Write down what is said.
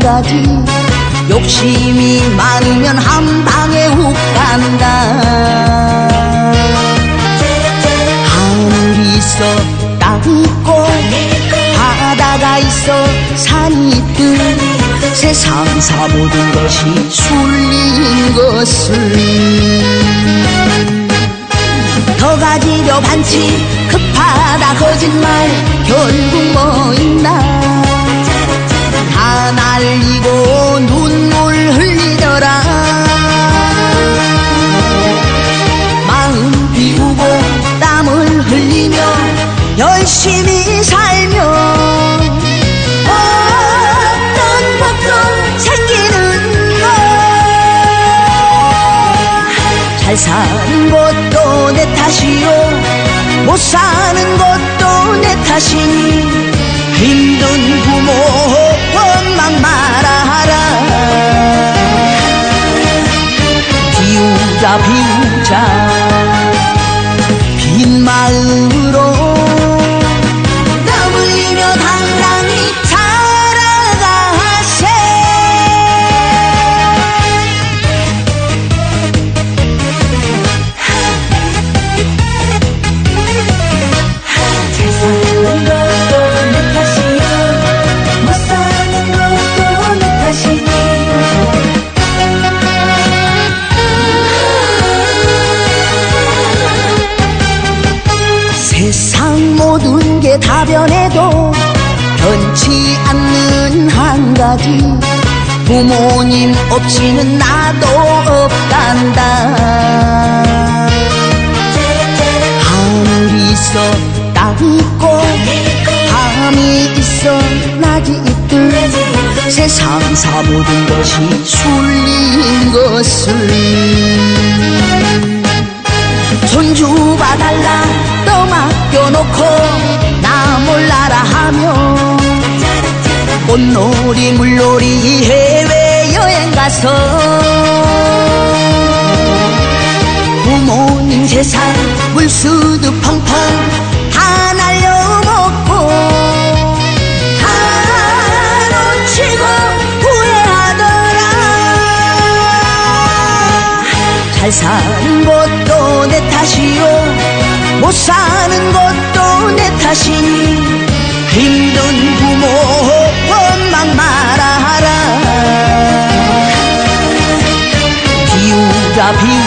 가지, 욕심이 많으면 한 방에 훅 간다. 하늘이 있어 땅이 있고 바다가 있어 산이 있듯 세상사 모든 것이 술린 것을 더 가지려 반치 급하다 거짓말 결국 뭐 있나. 다 날리고 눈물 흘리더라. 마음 비우고 땀을 흘리며 열심히 살며 어떤 것도 생기는 것. 잘 사는 것도 내 탓이요 못 사는 것도 내 탓이니 힘든 부모 원망 말아라. 비우자 비우자 빈 마음으로 땀 흘리며 당당히 살아가세. 잘 사는 것도 내 탓이요 못 사는 것도 내 탓이니 세상 모든 게 다 변해도 변치 않는 한 가지, 부모님 없이는 나도 없단다. 하늘이 있어 땅이 있고 밤이 있어 낮이 있듯 세상사 모든 것이 술린 것을 손주봐달라 떠맡겨놓고 나 몰라라 하며 꽃놀이 물놀이 해외여행 가서 부모님 재산 물수도 펑펑 다 날려먹고 다 놓치고 후회하더라. 잘 사는 것도 내 탓이요 못 사는 것도 내 탓이니 힘든 부모 원망 말아라. 비우자 비우자